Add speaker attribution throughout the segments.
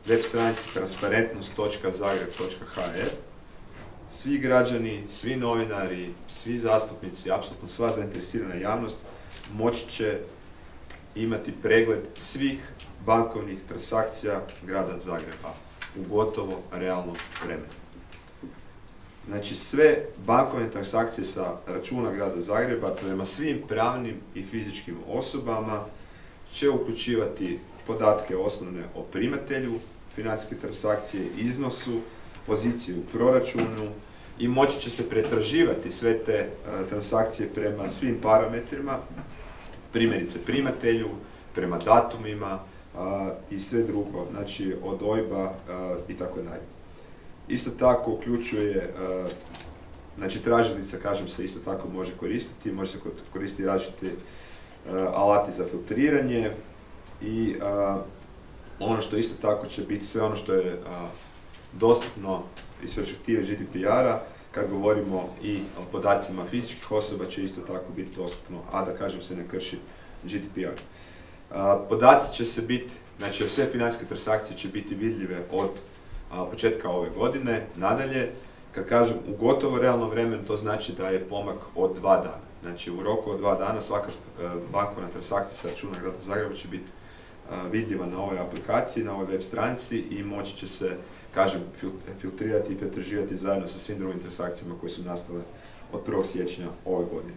Speaker 1: web stranici transparentnost.zagreb.hr. Svi građani, svi novinari, svi zastupnici, apsolutno sva zainteresirana javnost moći će imati pregled svih bankovnih transakcija grada Zagreba u gotovo realnom vremenu. Znači sve bankovne transakcije sa računa grada Zagreba prema svim pravnim i fizičkim osobama će uključivati podatke osnovne o primatelju financijske transakcije, iznosu, poziciju u proračunu i moći će se pretraživati sve te transakcije prema svim parametrima, primjerice primatelju, prema datumima i sve drugo, znači od OIB-a i tako dalje. Isto tako uključuje, znači tražilica, kažem se, isto tako može koristiti, može se koristiti različiti alati za filtriranje i ono što isto tako će biti sve ono što je dostupno iz perspektive GDPR-a, kad govorimo i o podacima fizičkih osoba će isto tako biti dostupno, a da kažem se ne krši GDPR. Podaci će se biti, znači sve financijske transakcije će biti vidljive od početka ove godine nadalje. Kad kažem u gotovo realnom vremenu, to znači da je pomak od 2 dana. Znači u roku od 2 dana svaka bankovna transakcija sa računa grada Zagreba će biti vidljiva na ovoj aplikaciji, na ovoj web stranici i moći će se, kažem, filtrirati i pretraživati zajedno sa svim drugim transakcijama koje su nastale od 1. siječnja ove godine.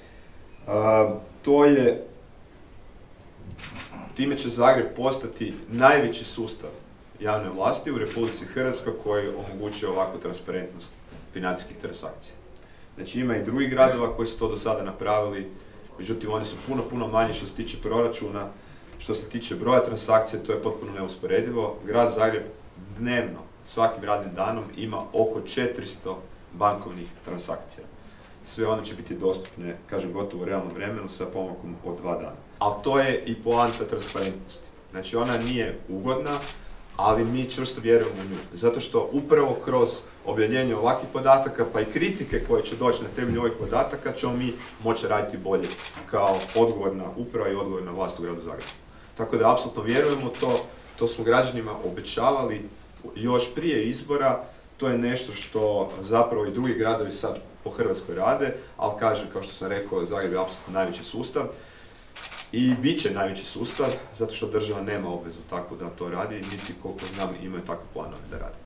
Speaker 1: Time će Zagreb postati najveći sustav javne vlasti u Republici Hrvatskoj koji omogućuje ovakvu transparentnost financijskih transakcija. Znači ima i drugih gradova koji su to do sada napravili, međutim oni su puno manji što se tiče proračuna, što se tiče broja transakcija, to je potpuno neusporedivo. Grad Zagreb dnevno, svakim radnim danom ima oko 400 bankovnih transakcija. Sve one će biti dostupne, kažem, gotovo u realnom vremenu sa pomakom od 2 dana. Ali to je i poanta transparentnosti. Znači ona nije ugodna, ali mi čvrsto vjerujemo u nju. Zato što upravo kroz objavljenje ovakvih podataka, pa i kritike koje će doći na temelju ovih podataka, ćemo mi moći raditi bolje kao odgovorna uprava i odgovorna vlast u gradu Zagrebu. Tako da apsolutno vjerujemo to smo građanima obećavali još prije izbora, to je nešto što zapravo i drugi gradovi sad po Hrvatskoj rade, ali kažem, kao što sam rekao, Zagreb je apsolutno najveći sustav i bit će najveći sustav, zato što država nema obvezu tako da to radi, niti koliko znam imaju takve planove da radi.